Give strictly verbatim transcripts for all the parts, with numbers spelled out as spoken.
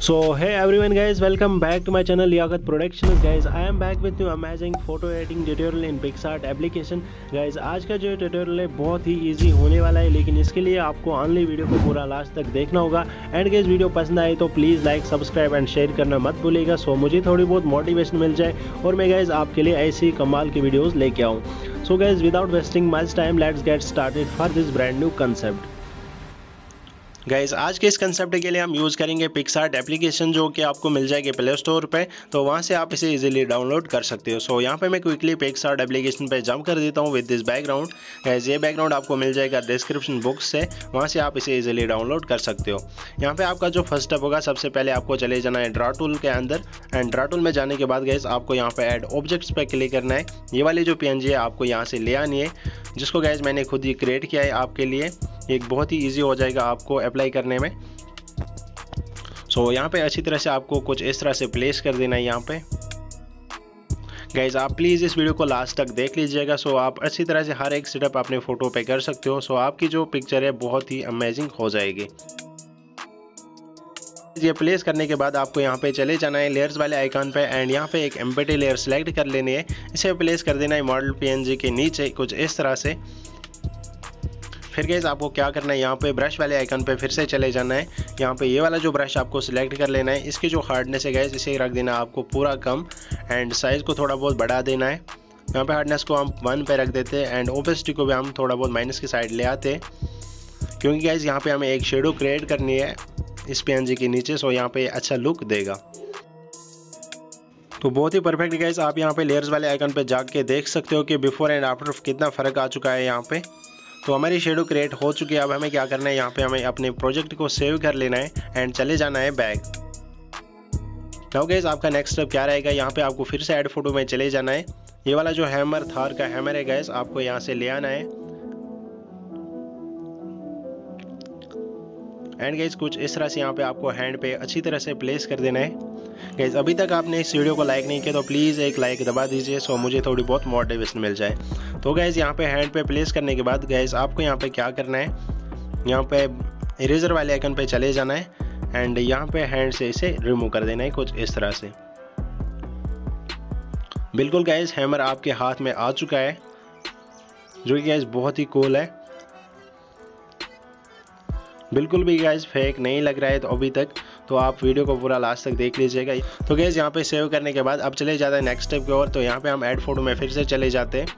So hey everyone guys, welcome back to my channel Liaquat Productions guys. I am back with new amazing photo editing tutorial in PicsArt application guys. आज का जो tutorial है बहुत ही easy होने वाला है, लेकिन इसके लिए आपको ऑनली वीडियो को पूरा लास्ट तक देखना होगा। एंड गाइस वीडियो पसंद आए तो please like subscribe and share करना मत भूलिएगा, सो मुझे थोड़ी बहुत मोटिवेशन मिल जाए और मैं गाइस आपके लिए ऐसी कमाल की वीडियोज़ लेके आऊँ। So guys without wasting much time let's get started for this brand new concept. Guys आज के इस कंसेप्ट के लिए हम यूज़ करेंगे PicsArt एप्लीकेशन, जो कि आपको मिल जाएगी प्ले स्टोर पे, तो वहाँ से आप इसे इजीली डाउनलोड कर सकते हो। सो यहाँ पे मैं क्विकली PicsArt एप्लीकेशन पे जंप कर देता हूँ विद दिस बैकग्राउंड। गाइज ये बैकग्राउंड आपको मिल जाएगा डिस्क्रिप्शन बुक्स से, वहाँ से आप इसे इजीली डाउनलोड कर सकते हो। यहाँ पे आपका जो फर्स्ट स्टेप होगा, सबसे पहले आपको चले जाना है ड्रा टूल के अंदर। एंड ड्रा टूल में जाने के बाद गाइज आपको यहाँ पे ऐड ऑब्जेक्ट्स पे क्लिक करना है। ये वाली जो पीएनजी है आपको यहाँ से ले आनी है, जिसको गाइज मैंने खुद ही क्रिएट किया है आपके लिए। एक बहुत ही ईजी हो जाएगा आपको अप्लाई करने में। सो so, यहाँ पे अच्छी तरह से आपको कुछ इस तरह से प्लेस कर देना है। यहाँ पे गाइज आप प्लीज़ इस वीडियो को लास्ट तक देख लीजिएगा, सो so, आप अच्छी तरह से हर एक सेटअप अपने फ़ोटो पे कर सकते हो। सो so, आपकी जो पिक्चर है बहुत ही अमेजिंग हो जाएगी। ये प्लेस करने के बाद आपको यहाँ पे चले जाना है लेयर्स वाले आइकन पे, एंड यहाँ पे एक एम्प्टी लेयर सेलेक्ट कर लेनी है। इसे प्लेस कर देना है मॉडल पीएनजी के नीचे कुछ इस तरह से। फिर गाइस आपको क्या करना है, यहाँ पे ब्रश वाले आइकन पे फिर से चले जाना है। यहाँ पे ये वाला जो ब्रश आपको सिलेक्ट कर लेना है। इसकी जो हार्डनेस है गाइस, इसे रख देना आपको पूरा कम, एंड साइज़ को थोड़ा बहुत बढ़ा देना है। यहाँ पे हार्डनेस को हम वन पे रख देते हैं, एंड ओपेसिटी को भी हम थोड़ा बहुत माइनस की साइड ले आते हैं, क्योंकि गाइस यहाँ पे हमें एक शेडो क्रिएट करनी है इस पीएनजी के नीचे, सो यहाँ पे अच्छा लुक देगा। तो बहुत ही परफेक्ट गाइस, आप यहाँ पे लेयर्स वाले आइकन पे जाके देख सकते हो कि बिफोर एंड आफ्टर कितना फ़र्क आ चुका है। यहाँ पे तो हमारी शेडो क्रिएट हो चुकी है। अब हमें क्या करना है, यहाँ पे हमें अपने प्रोजेक्ट को सेव कर लेना है एंड चले जाना है बैक। नाउ गाइस आपका नेक्स्ट स्टेप क्या रहेगा, यहाँ पे आपको फिर से ऐड फोटो में चले जाना है। ये वाला जो हैमर थार का हैमर है गाइस, आपको यहाँ से ले आना है। एंड गाइस कुछ इस तरह से यहाँ पे आपको हैंड पे अच्छी तरह से प्लेस कर देना है। गाइस अभी तक आपने इस वीडियो को लाइक नहीं किया तो प्लीज़ एक लाइक दबा दीजिए, सो मुझे थोड़ी बहुत मोटिवेशन मिल जाए। तो गाइस यहाँ पे हैंड पे प्लेस करने के बाद गाइस आपको यहाँ पे क्या करना है, यहाँ पे इरेजर वाले आइकन पे चले जाना है, एंड यहाँ पे हैंड से इसे रिमूव कर देना है कुछ इस तरह से। बिल्कुल गाइस हैमर आपके हाथ में आ चुका है, जो कि गाइस बहुत ही कूल है। बिल्कुल भी गाइस फेक नहीं लग रहा है तो अभी तक, तो आप वीडियो को पूरा लास्ट तक देख लीजिएगा। तो गाइस यहाँ पे सेव करने के बाद अब चले जाता है नेक्स्ट स्टेप की ओर। तो यहाँ पे हम ऐड फोटो में फिर से चले जाते हैं।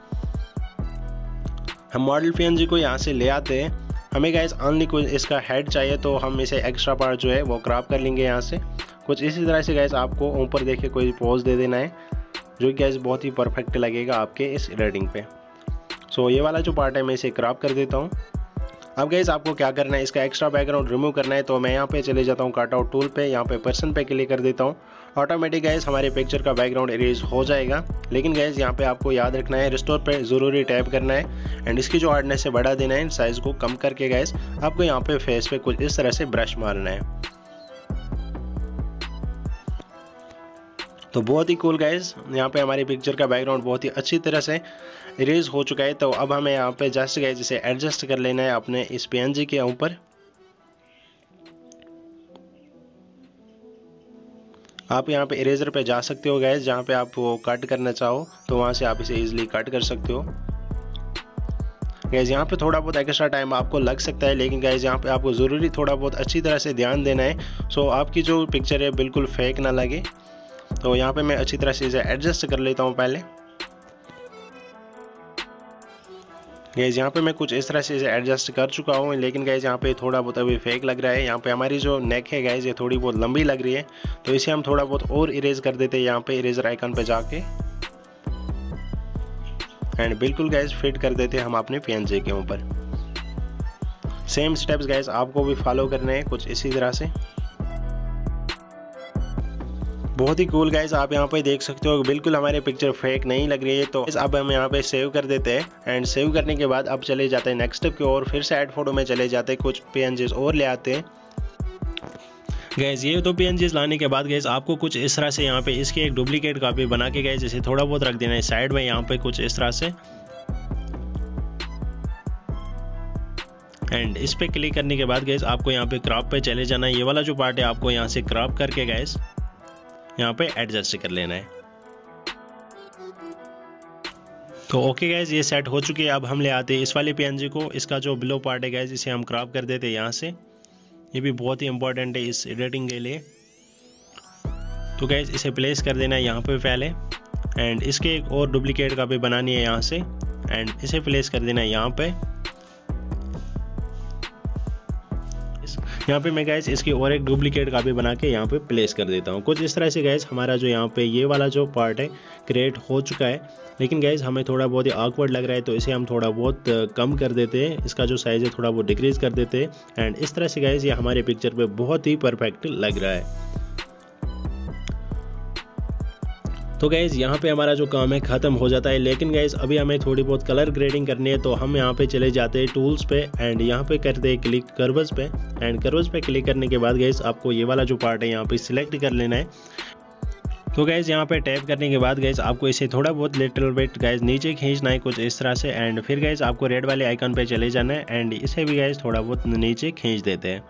हम मॉडल पीएनजी को यहाँ से ले आते हैं। हमें गाइस ओनली कुछ इसका हेड चाहिए, तो हम इसे एक्स्ट्रा पार्ट जो है वो क्रॉप कर लेंगे यहाँ से कुछ इसी तरह से। गाइस आपको ऊपर देखे कोई पोज दे देना है, जो कि गाइस बहुत ही परफेक्ट लगेगा आपके इस रेडिंग पे। सो ये वाला जो पार्ट है मैं इसे क्रॉप कर देता हूँ। अब गाइस आपको क्या करना है, इसका एक्स्ट्रा बैकग्राउंड रिमूव करना है। तो मैं यहाँ पे चले जाता हूँ कट आउट टूल पे, यहाँ पे पर्सन पे क्लिक कर देता हूँ। ऑटोमेटिक गाइस हमारे पिक्चर का बैकग्राउंड इरेज हो जाएगा। लेकिन गाइस यहाँ पे आपको याद रखना है, रिस्टोर पे ज़रूरी टैप करना है, एंड इसकी जो हार्डनेस है बढ़ा देना है, साइज़ को कम करके गाइस आपको यहाँ पे फेस पे कुछ इस तरह से ब्रश मारना है। तो बहुत ही कूल गाइस, यहाँ पे हमारी पिक्चर का बैकग्राउंड बहुत ही अच्छी तरह से इरेज हो चुका है। तो अब हमें यहाँ पे जस्ट गाइस इसे एडजस्ट कर लेना है अपने इस पीएनजी के ऊपर। आप यहाँ पे इरेजर पे जा सकते हो गाइस, जहाँ पे आप वो कट करना चाहो तो वहाँ से आप इसे इजीली कट कर सकते हो। गाइस यहाँ पे थोड़ा बहुत एक्स्ट्रा टाइम आपको लग सकता है, लेकिन गाइस यहाँ पे आपको ज़रूरी थोड़ा बहुत अच्छी तरह से ध्यान देना है, सो आपकी जो पिक्चर है बिल्कुल फेक ना लगे। तो यहाँ पे मैं अच्छी तरह से इसे एडजस्ट कर लेता हूँ पहले। गाइस यहाँ पे मैं कुछ इस तरह से इसे एडजस्ट कर चुका हूँ, लेकिन गाइस यहाँ पे थोड़ा बहुत अभी फेक लग रहा है। यहाँ पे हमारी जो नेक है गाइस ये थोड़ी बहुत लंबी लग रही है, तो इसे हम थोड़ा बहुत और इरेज कर देते हैं यहाँ पे इरेजर आइकन पे जाके, एंड बिल्कुल गाइस फिट कर देते हैं हम अपने पीएनजी के ऊपर। सेम स्टेप्स गाइस आपको भी फॉलो करने हैं कुछ इसी तरह से। बहुत ही कूल गाइस, आप यहाँ पे देख सकते हो बिल्कुल हमारी पिक्चर फेक नहीं लग रही है। तो अब हम यहाँ पे सेव कर देते हैं, एंड सेव करने के बाद अब चले जाते हैं नेक्स्ट स्टेप की ओर। फिर से ऐड फोटो में चले जाते हैं, कुछ पीएनजीज और ले आते हैं। गाइस ये तो पीएनजीज लाने के बाद गाइस आपको कुछ इस तरह से यहाँ पे इसकी एक डुप्लीकेट कॉपी बना के गाइस इसे थोड़ा बहुत रख देना है साइड में यहाँ पे कुछ इस तरह से। एंड इस पे क्लिक करने के बाद गैस आपको यहाँ पे क्रॉप पे चले जाना है। ये वाला जो पार्ट है आपको यहाँ से क्रॉप करके गैस यहाँ पे एडजस्ट कर लेना है। तो ओके गैस, ये सेट हो चुकी है। अब हम ले आते हैं इस वाले पीएनजी को, इसका जो बिलो पार्ट है गैस इसे हम क्रॉप कर देते हैं यहाँ से। ये भी बहुत ही इंपॉर्टेंट है इस एडिटिंग के लिए। तो गैस इसे प्लेस कर देना है यहाँ पे पहले, एंड इसके एक और डुप्लीकेट कॉपी बनानी है यहाँ से, एंड इसे प्लेस कर देना है यहाँ पे। यहाँ पे मैं गैस इसकी और एक डुप्लीकेट कॉपी बना के यहाँ पे प्लेस कर देता हूँ। कुछ इस तरह से गैस हमारा जो यहाँ पे ये वाला जो पार्ट है क्रिएट हो चुका है। लेकिन गैस हमें थोड़ा बहुत ही ऑकवर्ड लग रहा है, तो इसे हम थोड़ा बहुत कम कर देते हैं। इसका जो साइज़ है थोड़ा बहुत डिक्रीज़ कर देते हैं, एंड इस तरह से गैस ये हमारे पिक्चर पे बहुत ही परफेक्ट लग रहा है। तो गैस यहाँ पे हमारा जो काम है ख़त्म हो जाता है। लेकिन गैस अभी हमें थोड़ी बहुत कलर ग्रेडिंग करनी है, तो हम यहाँ पे चले जाते हैं टूल्स पे, एंड यहाँ पे करते हैं क्लिक कर्व्स पे, एंड कर्व्स पे क्लिक करने के बाद गैस आपको ये वाला जो पार्ट है यहाँ पे सिलेक्ट कर लेना है। तो गैस यहाँ पे टैप करने के बाद गैस आपको इसे थोड़ा बहुत लिटिल बिट गैस नीचे खींचना है कुछ इस तरह से, एंड फिर गैस आपको रेड वाले आइकन पे चले जाना है, एंड इसे भी गैस थोड़ा बहुत नीचे खींच देते हैं।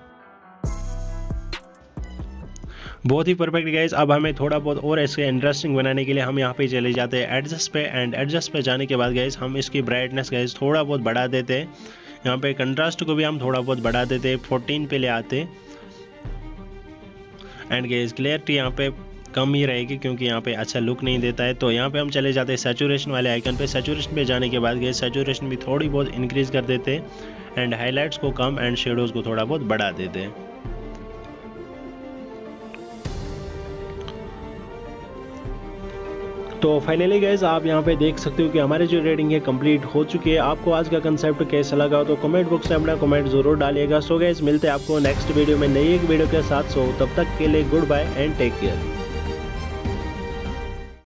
बहुत ही परफेक्ट गैस। अब हमें थोड़ा बहुत और इसके इंटरेस्टिंग बनाने के लिए हम यहाँ पे चले जाते हैं एडजस्ट पे, एंड एडजस्ट पे जाने के बाद गैस हम इसकी ब्राइटनेस गैस थोड़ा बहुत बढ़ा देते हैं। यहाँ पे कंट्रास्ट को भी हम थोड़ा बहुत बढ़ा देते हैं, फोर्टीन पे ले आते हैं, एंड गैस क्लियरिटी यहाँ पे कम ही रहेगी क्योंकि यहाँ पे अच्छा लुक नहीं देता है। तो यहाँ पे हम चले जाते हैं सैचुरेशन वाले आइकन पे। सैचुरेशन पे जाने के बाद गैस सैचुरेशन भी थोड़ी बहुत इंक्रीज कर देते हैं, एंड हाईलाइट्स को कम एंड शेडोज़ को थोड़ा बहुत बढ़ा देते हैं। तो फाइनली गाइस आप यहाँ पे देख सकते हो कि हमारी जो रेटिंग है कंप्लीट हो चुकी है। आपको आज का कंसेप्ट कैसा लगा तो कमेंट बॉक्स में अपना कमेंट जरूर डालिएगा। सो गाइस मिलते हैं आपको नेक्स्ट वीडियो में नई एक वीडियो के साथ। सो तब तक के लिए good bye and take care.